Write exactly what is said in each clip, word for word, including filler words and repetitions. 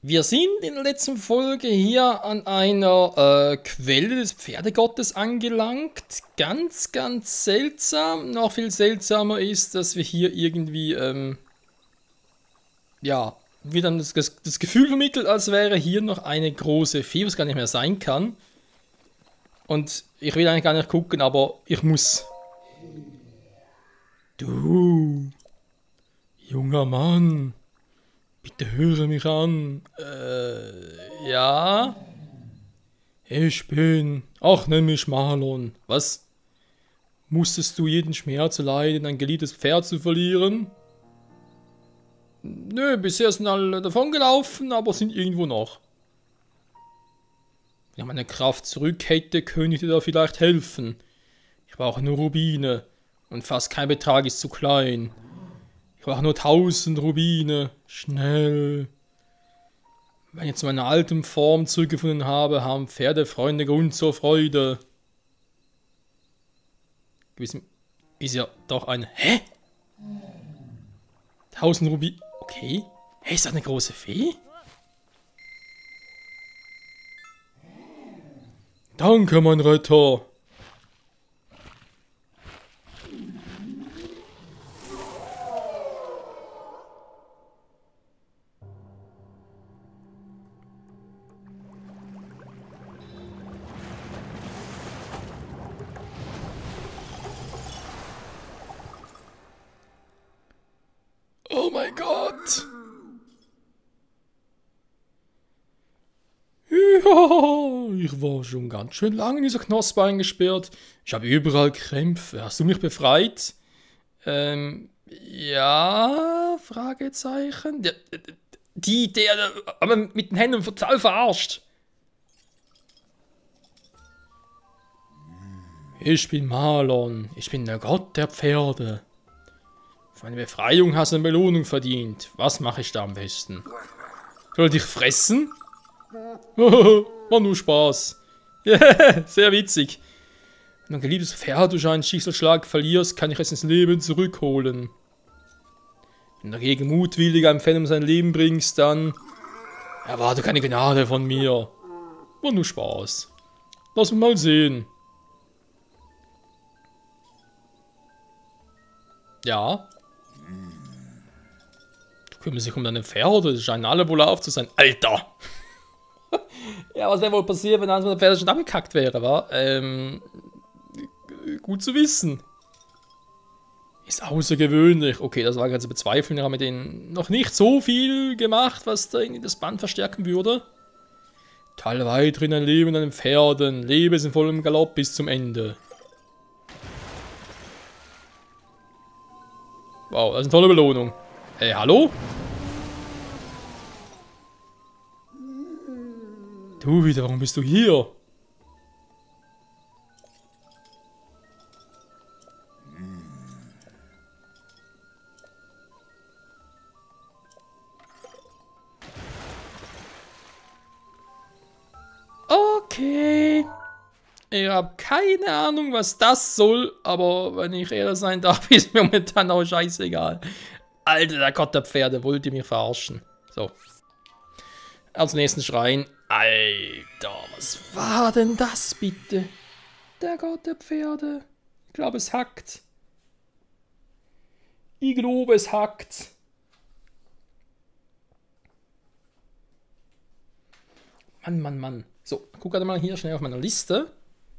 Wir sind in der letzten Folge hier an einer äh, Quelle des Pferdegottes angelangt. Ganz, ganz seltsam. Noch viel seltsamer ist, dass wir hier irgendwie, ähm, ja, wieder das, das, das Gefühl vermittelt, als wäre hier noch eine große Fee, was gar nicht mehr sein kann. Und ich will eigentlich gar nicht gucken, aber ich muss. Du, junger Mann. Bitte höre mich an. Äh, ja? Ich bin. Ach, nenn mich Marlon. Was? Musstest du jeden Schmerz erleiden, ein geliebtes Pferd zu verlieren? Nö, bisher sind alle davongelaufen, aber sind irgendwo noch. Wenn ich meine Kraft zurück hätte, könnte ich dir da vielleicht helfen. Ich brauche nur Rubine. Und fast kein Betrag ist zu klein. Ich brauche nur tausend Rubine. Schnell. Wenn ich zu meiner alten Form zurückgefunden habe, haben Pferdefreunde Grund zur Freude. Gewiss ist ja doch eine... Hä? Tausend Rubine... Okay. Hä, ist das eine große Fee? Danke, mein Retter. Oh mein Gott! Ja, ich war schon ganz schön lange in dieser Knospe eingesperrt. Ich habe überall Krämpfe. Hast du mich befreit? Ähm, ja, Fragezeichen. Der, die, der, aber mit den Händen total verarscht. Ich bin Marlon. Ich bin der Gott der Pferde. Für eine Befreiung hast du eine Belohnung verdient. Was mache ich da am besten? Soll ich dich fressen? War nur Spaß. Yeah, sehr witzig. Wenn du ein geliebtes Pferd durch einen Schicksalsschlag verlierst, kann ich es ins Leben zurückholen. Wenn du dagegen mutwillig einem Fan um sein Leben bringst, dann erwarte keine Gnade von mir. War nur Spaß. Lass uns mal sehen. Ja. Du kümmerst dich um deine Pferde, das scheinen alle wohl auf zu sein. Alter! Ja, was wäre wohl passiert, wenn eins meiner Pferde schon abgekackt wäre, wa? Ähm, gut zu wissen. Ist außergewöhnlich. Okay, das war ganz zu bezweifeln. Wir haben mit denen noch nicht so viel gemacht, was da irgendwie das Band verstärken würde. Teile weiter in dein Leben an den Pferden. Lebe es in vollem Galopp bis zum Ende. Wow, das ist eine tolle Belohnung. Äh, hallo? Du wieder, warum bist du hier? Okay. Ich habe keine Ahnung, was das soll, aber wenn ich ehrlich sein darf, ist mir momentan auch scheißegal. Alter, der Gott der Pferde, wollt ihr mich verarschen? So. Als nächsten Schrein. Alter, was war denn das bitte? Der Gott der Pferde. Ich glaube, es hackt. Ich glaube, es hackt. Mann, Mann, Mann. So, guck gerade mal hier schnell auf meiner Liste.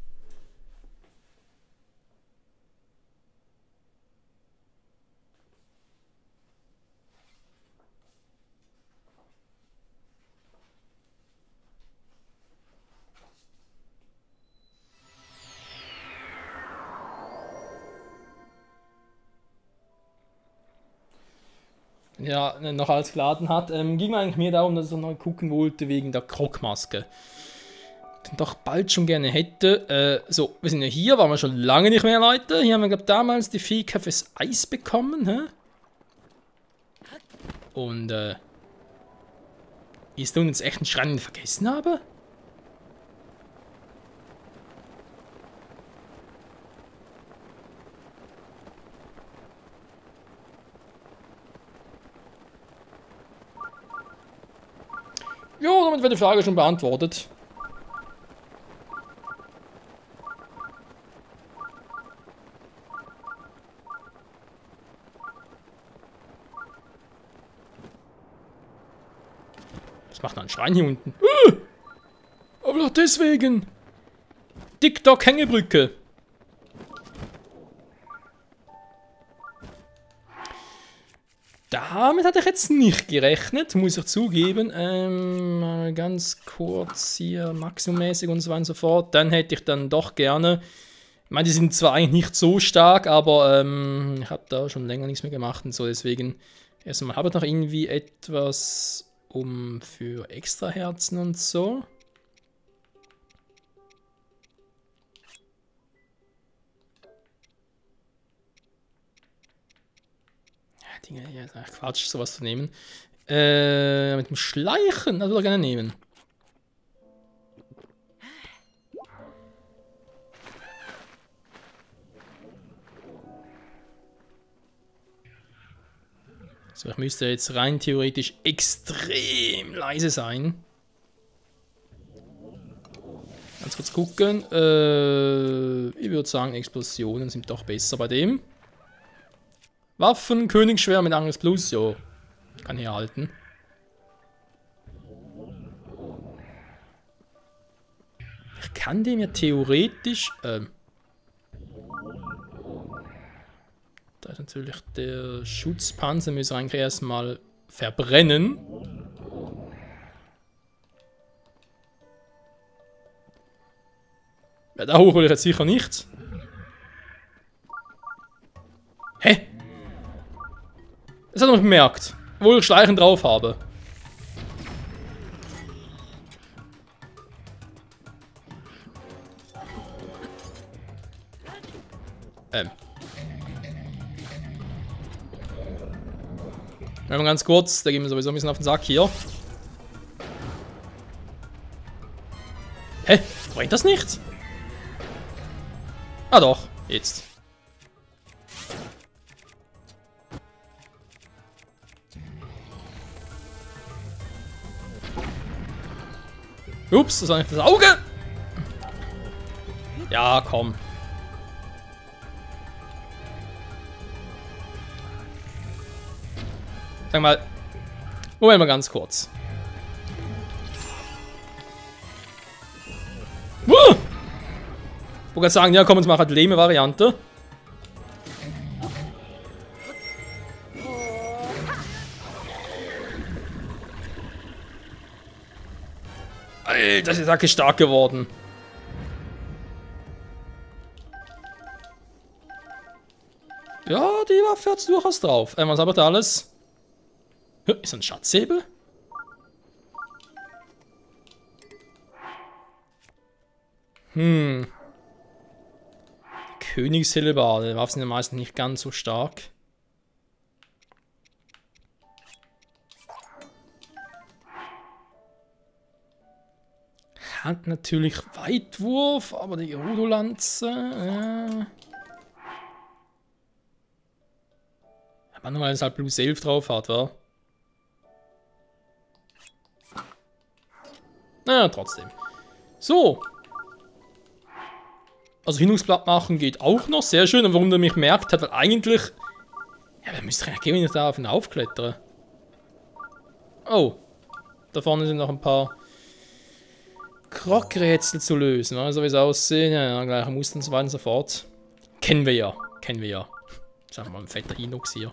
Ja, noch alles geladen hat. Ähm, ging mir eigentlich mehr darum, dass ich noch gucken wollte wegen der Krogmaske. Den doch bald schon gerne hätte. Äh, so, wir sind ja hier, waren wir schon lange nicht mehr, Leute. Hier haben wir, glaube ich, damals die Fähigkeit fürs Eis bekommen. Hä? Und, äh... ist da uns echt ein Schrein, den ich vergessen habe? Ja, damit wird die Frage schon beantwortet. Was macht denn ein Schrein hier unten? Uh, aber doch deswegen. TikTok-Hängebrücke. Damit hatte ich jetzt nicht gerechnet, muss ich zugeben. Ähm, mal ganz kurz hier maximummäßig und so weiter und so fort. Dann hätte ich dann doch gerne. Ich meine, die sind zwar eigentlich nicht so stark, aber ähm, ich habe da schon länger nichts mehr gemacht und so. Deswegen erstmal habe ich noch irgendwie etwas um für extra Herzen und so. Dinge, ja, Quatsch, sowas zu nehmen. Äh, mit dem Schleichen, das würde ich gerne nehmen. So, ich müsste jetzt rein theoretisch extrem leise sein. Ganz kurz gucken. Äh, ich würde sagen, Explosionen sind doch besser bei dem. Waffen, Königsschwert mit Angriff Plus, jo. Kann hier halten. Ich kann dem ja theoretisch. Ähm, da ist natürlich der Schutzpanzer, müssen wir eigentlich erstmal verbrennen. Ja, da hoch will ich jetzt sicher nicht. Hä? Das hat man bemerkt, obwohl ich Schleichen drauf habe. Ähm. Mal ganz kurz, da gehen wir sowieso ein bisschen auf den Sack hier. Hä? Bringt das nichts? Ah doch, jetzt. Ups, das war nicht das Auge. Ja, komm. Sag mal. Moment mal ganz kurz. Uh! Ich wollte gerade sagen, ja komm, uns machen halt Lehme-Variante. Alter, ist die Attacke stark geworden. Ja, die Waffe hat's durchaus drauf. Ähm, was habe ich da alles? Ist das ein Schatzhebel? Hm. Königshellebarde. Die Waffen sind ja meistens nicht ganz so stark. Hat natürlich Weitwurf, aber die Gerudo-Lanze. Äh. Aber nur weil es halt plus elf drauf hat, wa? Naja, trotzdem. So. Also Hinungsblatt machen geht auch noch. Sehr schön. Und warum der mich merkt hat, weil eigentlich... Ja, wer müsste eigentlich gehen, wenn ich da auf ihn aufklettere? Oh. Da vorne sind noch ein paar Krog-Rätsel zu lösen. Also wie es aussehen. Ja, ja, gleiche Muster und so weiter und so fort. Kennen wir ja. Kennen wir ja. Sagen wir mal ein fetter Hinux hier.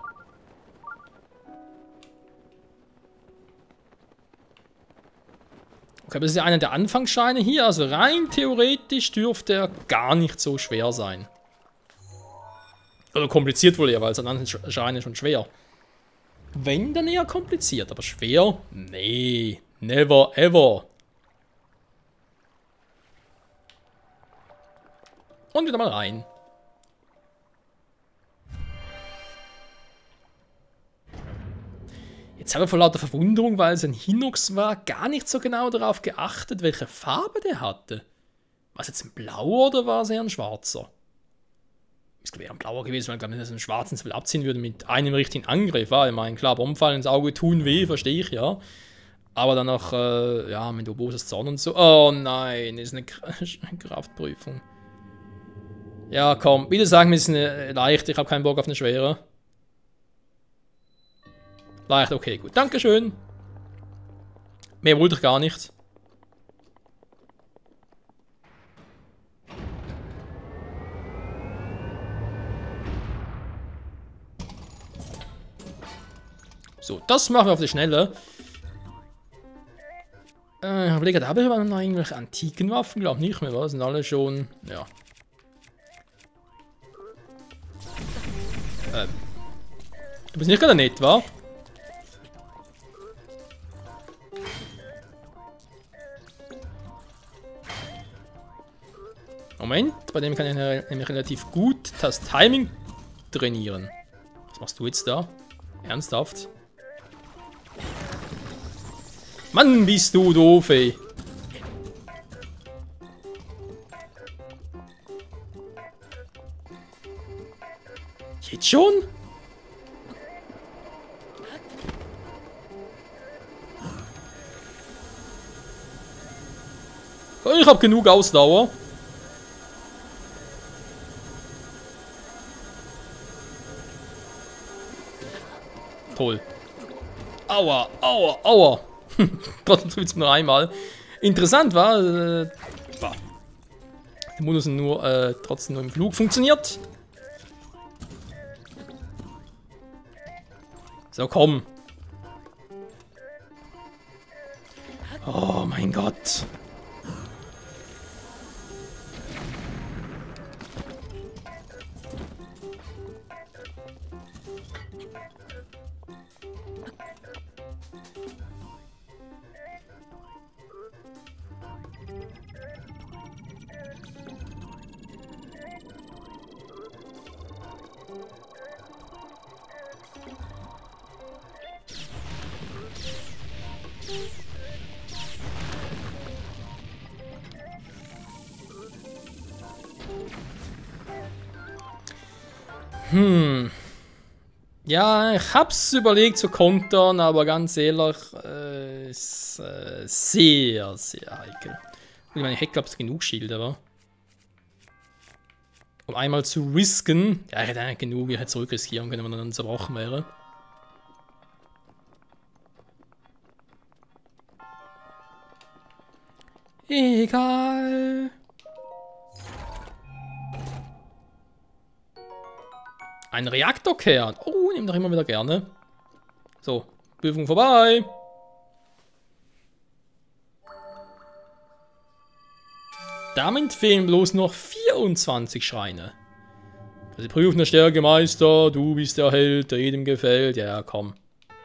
Okay, aber das ist ja einer der Anfangsscheine hier, also rein theoretisch dürfte er gar nicht so schwer sein. Oder kompliziert wohl eher, weil es an anderen Scheine schon schwer. Wenn, dann eher kompliziert, aber schwer? Nee, never ever. Und wieder mal rein. Jetzt habe ich vor lauter Verwunderung, weil es ein Hinux war, gar nicht so genau darauf geachtet, welche Farbe der hatte. War es jetzt ein blauer oder war es eher ein schwarzer? Es wäre ein blauer gewesen, weil ich glaube, dass ein schwarzen Level abziehen würde mit einem richtigen Angriff. War, ich meine, klar, Bombfall ins Auge tun weh, verstehe ich, ja. Aber dann noch, äh, ja, mit Oboses Zorn und so. Oh nein, ist eine Kraftprüfung. Ja, komm, bitte sagen wir, es ist eine leichte. Ich habe keinen Bock auf eine schwere. Leicht, okay, gut. Dankeschön. Mehr wollte ich gar nicht. So, das machen wir auf die Schnelle. Äh, ich überlege, da habe ich aber noch irgendwelche antiken Waffen, glaube nicht mehr, was? Sind alle schon, ja. Ähm. Du bist nicht gerade nett, wa? Moment, bei dem kann ich nämlich relativ gut das Timing trainieren. Was machst du jetzt da? Ernsthaft? Mann, bist du doof, ey. Jetzt schon? Ich hab genug Ausdauer. Toll. Aua, aua, aua. Trotzdem trifft es nur einmal. Interessant war, äh, war. Der Modus nur äh, trotzdem nur im Flug funktioniert. So, komm. Oh mein Gott. Hm. Ja, ich hab's überlegt zu kontern, aber ganz ehrlich, äh, ist äh, sehr, sehr heikel. Ich meine, ich hätte, glaube ich, genug Schilde, aber. Um einmal zu risken. Ja, ich hätte eigentlich genug, ich hätte zurück riskieren können, wenn er dann zerbrochen wäre. Egal. Ein Reaktorkern. Oh, nehme doch immer wieder gerne. So, Prüfung vorbei. Damit fehlen bloß noch vierundzwanzig Schreine. Sie prüfen der Stärke Meister, du bist der Held, der jedem gefällt. Ja, komm.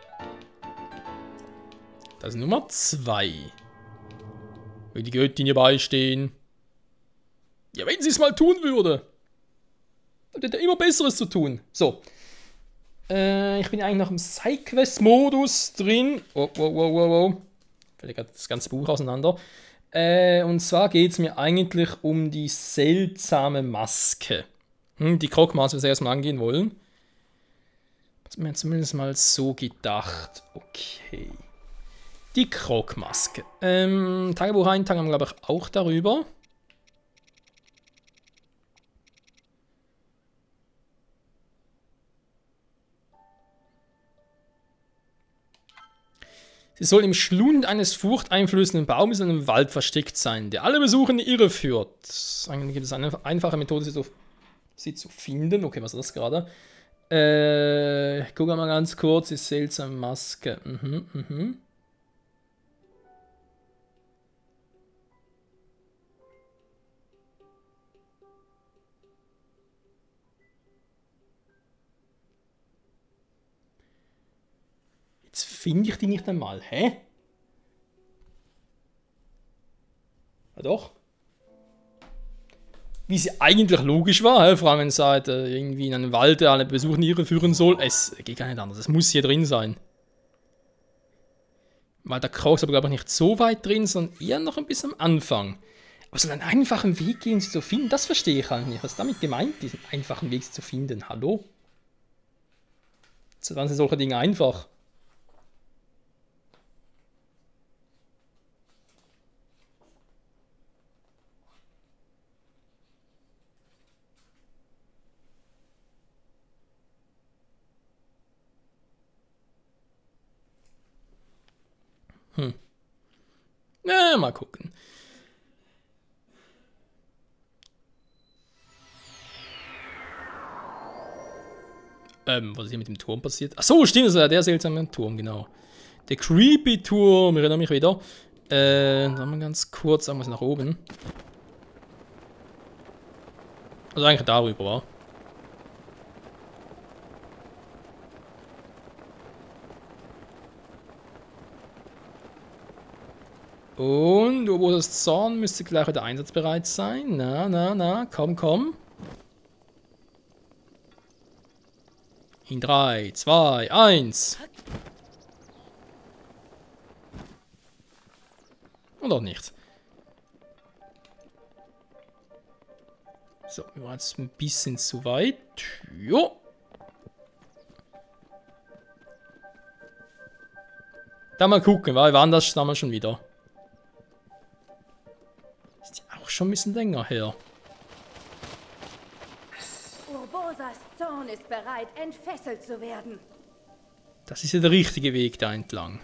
Das ist Nummer zwei. Will die Göttin ihr beistehen? Ja, wenn sie es mal tun würde. Dann hätte er immer Besseres zu tun. So. Äh, ich bin eigentlich noch im Sidequest-Modus drin. Oh, wow, wow, wow, wow. Fällt gerade das ganze Buch auseinander. Äh, und zwar geht es mir eigentlich um die seltsame Maske. Hm, die Krogmaske, was wir erstmal angehen wollen. Hat mir zumindest mal so gedacht. Okay. Die Krogmaske. Ähm, Tagebucheintrag haben wir, glaube ich, auch darüber. Sie soll im Schlund eines furchteinflößenden Baumes in einem Wald versteckt sein, der alle Besucher in die Irre führt. Eigentlich gibt es eine einfache Methode, sie zu, sie zu finden. Okay, was ist das gerade? Äh, ich gucke mal ganz kurz, die seltsame Maske. Mhm, mhm. Jetzt finde ich die nicht einmal. Hä? Ja doch. Wie sie eigentlich logisch war, hä? Vor allem wenn es halt, äh, irgendwie in einem Wald alle Besucher in die Irre führen soll. Es geht gar nicht anders. Es muss hier drin sein. Weil der Krog ist aber, glaube ich, nicht so weit drin, sondern eher noch ein bisschen am Anfang. Aber so einen einfachen Weg gehen, sie zu finden, das verstehe ich halt nicht. Was ist damit gemeint, diesen einfachen Weg zu finden? Hallo? So waren solche Dinge einfach. Hm. Na, mal gucken. Ähm, was ist hier mit dem Turm passiert? Ach so, stimmt, das ist ja der seltsame Turm, genau. Der Creepy Turm, ich erinnere mich wieder. Äh, dann mal ganz kurz, sagen wir es nach oben. Also eigentlich darüber, war. Und wo das Zorn müsste gleich wieder einsatzbereit sein. Na, na, na, komm, komm. In drei, zwei, eins. Und auch nicht. So, wir waren jetzt ein bisschen zu weit. Jo. Da mal gucken, weil wann das haben wir schon wieder. Ist ja auch schon ein bisschen länger her. Urbosas Zorn ist bereit, entfesselt zu werden. Das ist ja der richtige Weg da entlang.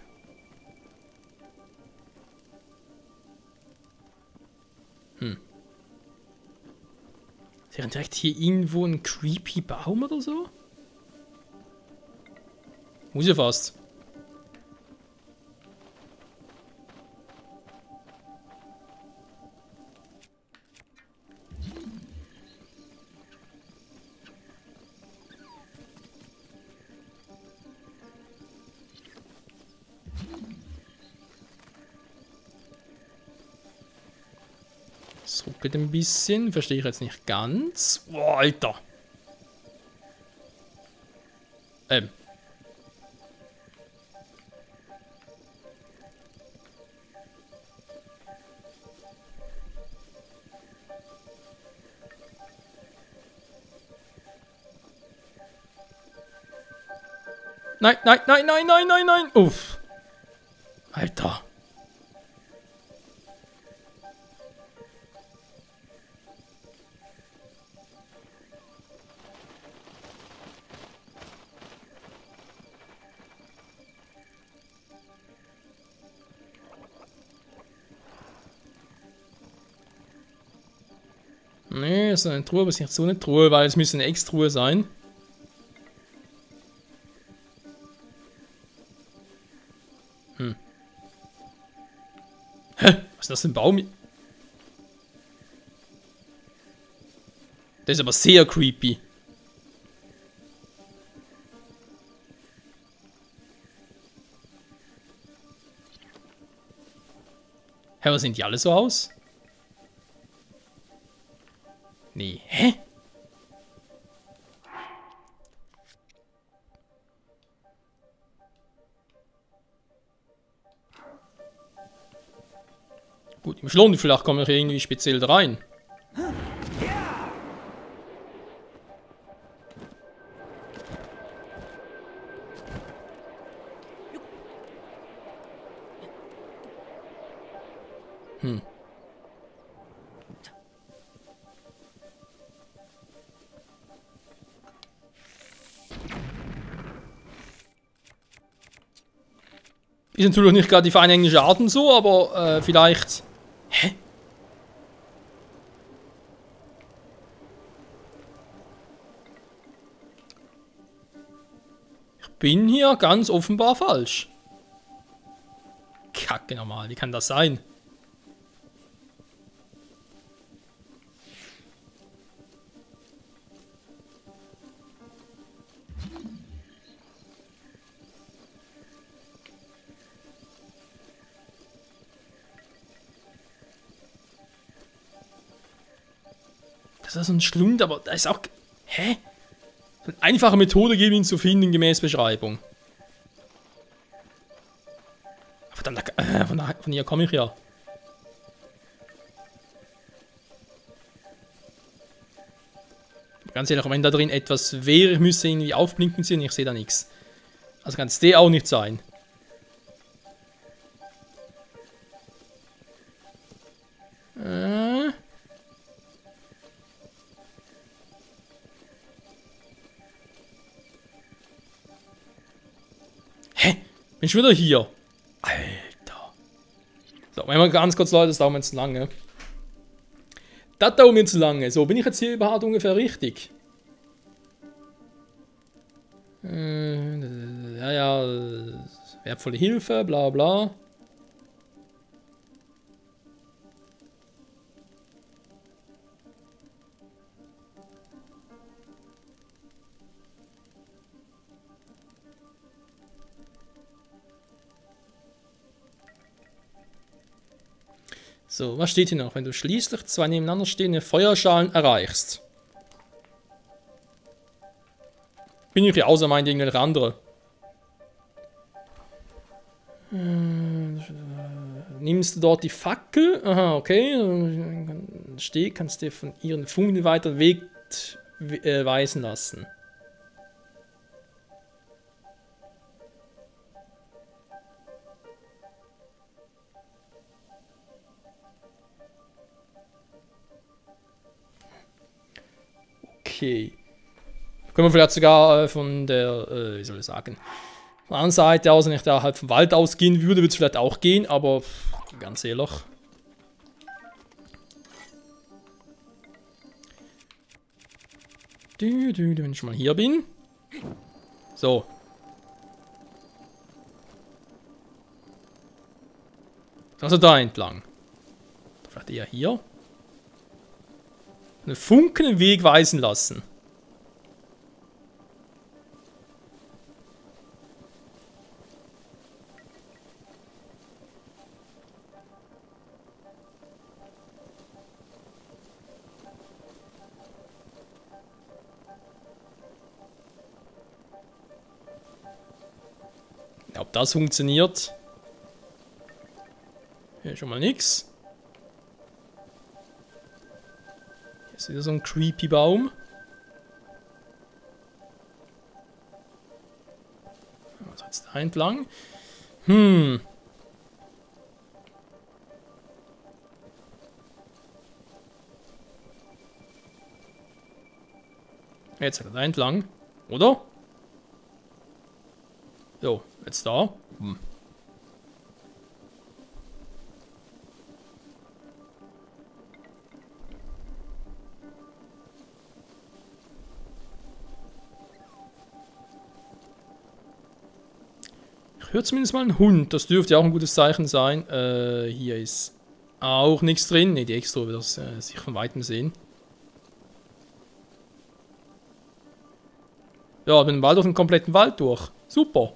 Hm. Ist ja direkt hier irgendwo ein creepy Baum oder so? Muss ja fast. Es ruckelt ein bisschen, verstehe ich jetzt nicht ganz. Boah, Alter. Ähm. Nein, nein, nein, nein, nein, nein, nein. Uff. Alter. Nee, das ist eine Truhe, aber es ist nicht so eine Truhe, weil es müsste eine Ex-Truhe sein. Hm. Hä? Was ist das für ein Baum? Der ist aber sehr creepy. Hä, was sehen die alle so aus? Nee, hä? Gut, im Schlund, vielleicht kommen wir hier irgendwie speziell rein. Hm. Ist natürlich nicht gerade die feine englische Art und so, aber äh, vielleicht... Hä? Ich bin hier ganz offenbar falsch. Kacke nochmal, wie kann das sein? Das ist ein Schlund, aber da ist auch... Hä? Eine einfache Methode geben, ihn zu finden, gemäß Beschreibung. Verdammt, äh, von, von hier komme ich ja. Ganz ehrlich, wenn da drin etwas wäre, ich müsste irgendwie aufblinken sehen, ich sehe da nichts. Also kann es der auch nicht sein. Äh... Hä? Bin ich wieder hier? Alter. So, wenn wir ganz kurz, Leute, das dauert mir zu lange. Das dauert mir zu lange. So, bin ich jetzt hier überhaupt ungefähr richtig? Äh, ja, ja, wertvolle Hilfe, bla bla. So, was steht hier noch? Wenn du schließlich zwei nebeneinander stehende Feuerschalen erreichst. Bin ich hier außer meint irgendwelche andere. Äh, nimmst du dort die Fackel? Aha, okay. Steh, kannst dir von ihren Funken weiter Weg äh, weisen lassen. Okay. Können wir vielleicht sogar äh, von der, äh, wie soll ich sagen, von der anderen Seite aus, wenn ich da halt vom Wald ausgehen würde, würde es vielleicht auch gehen, aber pff, ganz ehrlich. Du, du, du, wenn ich mal hier bin. So. Also da entlang. Vielleicht eher hier. Einen funkenden Weg weisen lassen. Ob das funktioniert? Hier schon mal nix. Hier ist wieder so ein creepy Baum. Was hat's da entlang? Hm. Jetzt hat er da entlang. Oder? So, jetzt da. Hm. Ich höre zumindest mal einen Hund. Das dürfte ja auch ein gutes Zeichen sein. Äh, hier ist auch nichts drin. Ne, die Extra wird das äh, sich von Weitem sehen. Ja, ich bin bald durch den kompletten Wald durch. Super.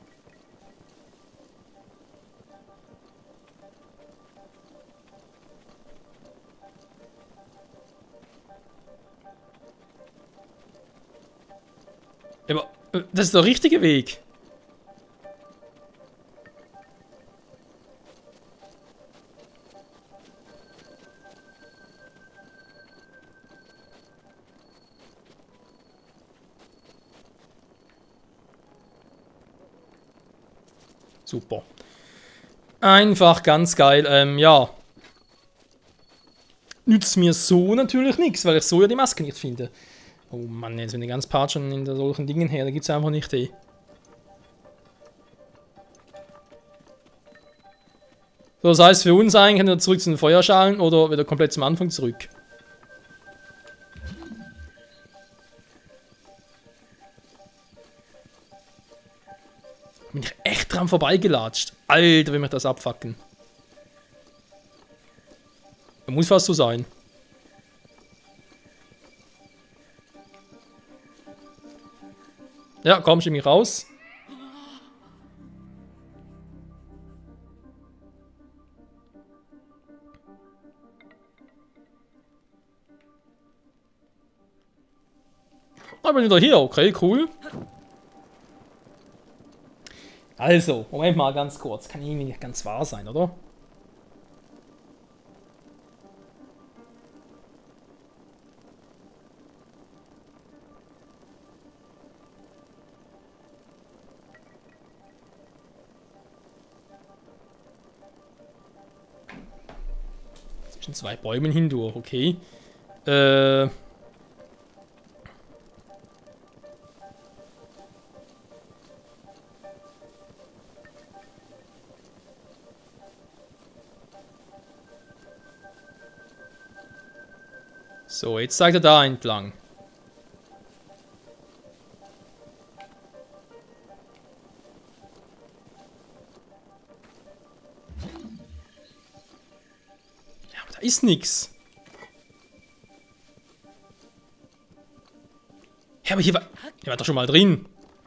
Aber äh, das ist der richtige Weg. Super. Einfach ganz geil. Ähm, ja. Nützt mir so natürlich nichts, weil ich so ja die Maske nicht finde. Oh Mann, jetzt bin ich ganz patschen in solchen Dingen her. Da gibt es einfach nicht eh. So, das heißt für uns eigentlich entweder zurück zu den Feuerschalen oder wieder komplett zum Anfang zurück. Bin ich echt dran vorbeigelatscht. Alter, will mich das abfacken. Da muss fast so sein. Ja, komm, schieb mich raus. Ah, bin wieder hier. Okay, cool. Also, Moment mal ganz kurz. Kann irgendwie nicht ganz wahr sein, oder? Zwischen zwei Bäumen hindurch, okay. Äh... So, jetzt zeigt er da entlang. Ja, aber da ist nix. Ja, aber hier war, hier war doch schon mal drin.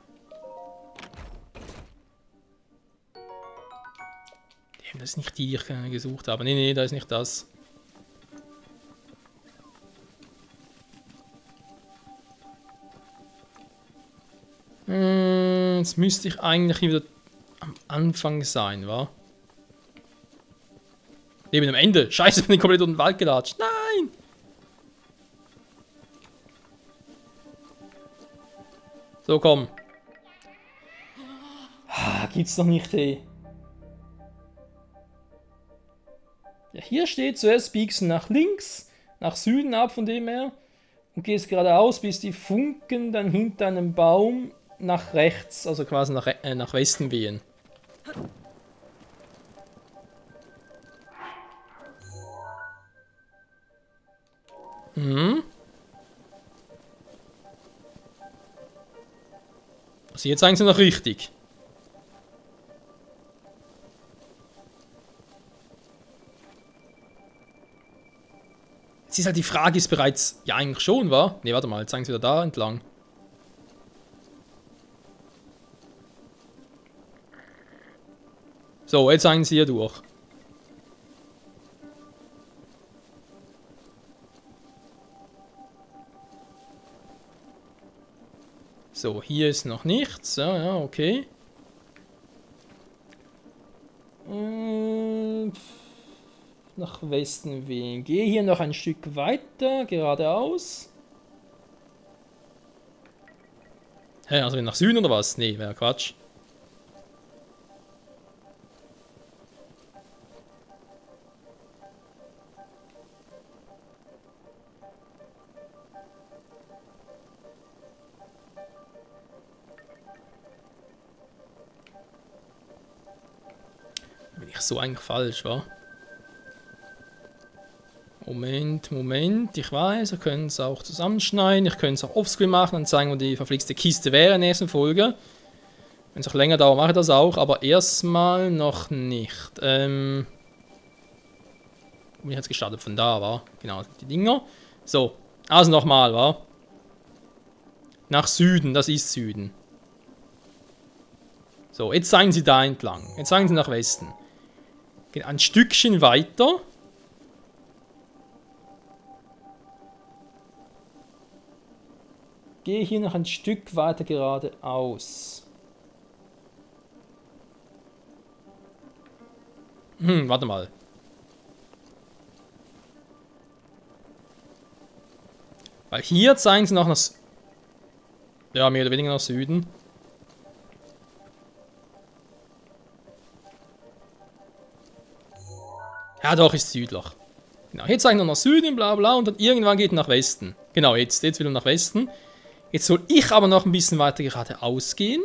Das ist nicht die, die ich gesucht habe. Nee, nee, da ist nicht das. Hm, jetzt müsste ich eigentlich wieder am Anfang sein, wa? Neben dem Ende. Scheiße, ich bin komplett durch den Wald gelatscht. Nein! So, komm. Ah, gibt's doch nicht, ey. Ja, hier steht, zuerst biegst du nach links, nach Süden ab von dem her und gehst geradeaus, bis die Funken dann hinter einem Baum nach rechts, also quasi nach, äh, nach Westen wehen. Mhm. Also jetzt sagen sie noch richtig. Jetzt ist halt die Frage, ist bereits... Ja, eigentlich schon, wa? Ne, warte mal, jetzt zeigen sie wieder da entlang. So, jetzt zeigen sie hier durch. So, hier ist noch nichts. Ja, ja, okay. Und nach Westen wehen. Gehe hier noch ein Stück weiter, geradeaus. Hä, also nach Süden oder was? Nee, wäre Quatsch. Bin ich so eigentlich falsch, wa? Moment, Moment, ich weiß, wir können es auch zusammenschneiden, ich könnte es auch offscreen machen und zeigen, wo die verflixte Kiste wäre in der nächsten Folge. Wenn es auch länger dauert, mache ich das auch, aber erstmal noch nicht. Ähm, bin ich jetzt gestartet von da, war genau, die Dinger. So, also nochmal, war nach Süden, das ist Süden. So, jetzt zeigen sie da entlang, jetzt zeigen sie nach Westen. Geht ein Stückchen weiter. Gehe hier noch ein Stück weiter geradeaus. Hm, warte mal. Weil hier zeigen sie noch nach... Ja, mehr oder weniger nach Süden. Ja, doch, ist südlich. Genau, hier zeigen wir nach Süden, bla bla, und dann irgendwann geht er nach Westen. Genau, jetzt, jetzt will er nach Westen. Jetzt soll ich aber noch ein bisschen weiter geradeaus gehen.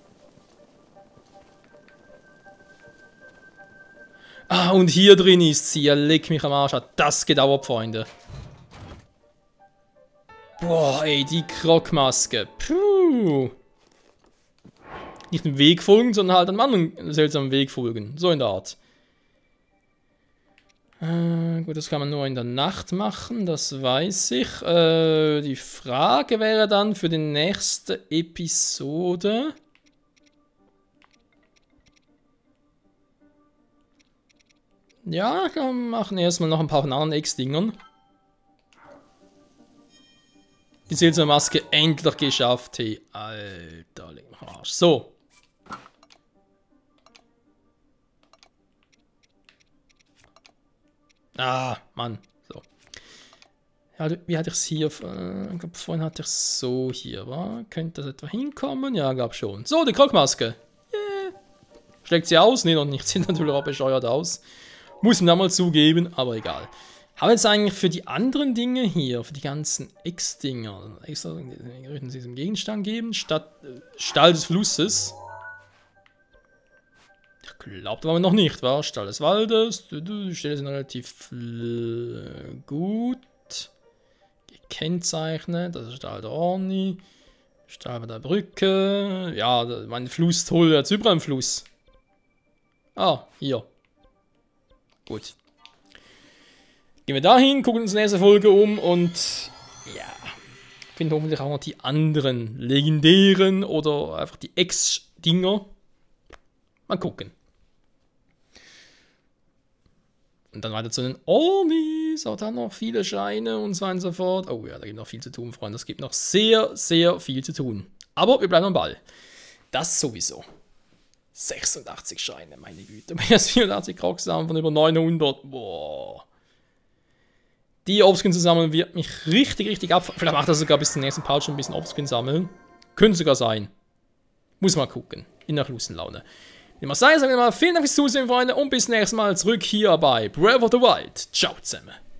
Ah, und hier drin ist sie. Ja, leck mich am Arsch. Hat das gedauert, Freunde. Boah, ey, die Krogmaske. Puh. Nicht dem Weg folgen, sondern halt einem anderen seltsamen Weg folgen. So in der Art. Äh, gut, das kann man nur in der Nacht machen, das weiß ich. Äh, die Frage wäre dann für die nächste Episode. Ja, wir machen erstmal noch ein paar von anderen X-Dingern. Die seltsame Maske endlich geschafft, hey. Alter, leck mich am Arsch. So. Ah, Mann. So. Ja, wie hatte ich es hier? Äh, ich glaube, vorhin hatte ich es so hier, wa? Könnte das etwa hinkommen? Ja, glaube schon. So, die Krogmaske. Yeah. Schlägt sie aus? Nee, noch nicht. Sieht natürlich auch bescheuert aus. Muss man da mal zugeben, aber egal. Habe jetzt eigentlich für die anderen Dinge hier, für die ganzen X-Dinger, extra möchten sie diesem Gegenstand geben, statt äh, Stall des Flusses. Ich glaube, da waren wir noch nicht, war Stall des Waldes. Die Stelle sind relativ äh, gut. kennzeichnen. Das ist der alte Orni. Stahl bei der Brücke. Ja, mein Fluss toll, jetzt überall im Fluss. Ah, hier. Gut. Gehen wir dahin, gucken uns in der nächsten Folge um und ja, finden hoffentlich auch noch die anderen legendären oder einfach die Ex-Dinger. Mal gucken. Und dann weiter zu den Ornis. Auch da noch viele Scheine und so weiter und so fort. Oh ja, da gibt noch viel zu tun, Freunde. Es gibt noch sehr, sehr viel zu tun. Aber wir bleiben am Ball. Das sowieso. sechsundachtzig Scheine, meine Güte. Mehr als vierundachtzig Crocs haben von über neunhundert. Boah. Die Obskin zu sammeln wird mich richtig, richtig ab. Vielleicht macht er sogar bis zum nächsten Part schon ein bisschen Obskin sammeln. Könnte sogar sein. Muss mal gucken. In der Lustenlaune. Wie immer sei, sagen wir mal vielen Dank fürs Zusehen, Freunde. Und bis nächstes Mal zurück hier bei Breath of the Wild. Ciao zusammen.